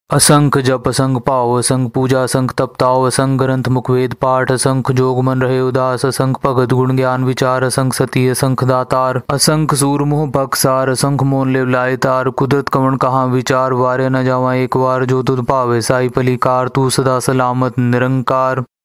असंख जप असंख पाव असंख पूजा असंख तप ताव असंख ग्रंथ मुख वेद पाठ असंख जोग मन रहे उदास असंख भगत गुण ज्ञान विचार असंख सती असंख दातार असंख सूर मुह बक्सार असंख मोन ले लाए तार कुदरत कमन कहाँ विचार वारे न जावा एक बार जो तुद पावे साई पली कार तू सदा सलामत निरंकार।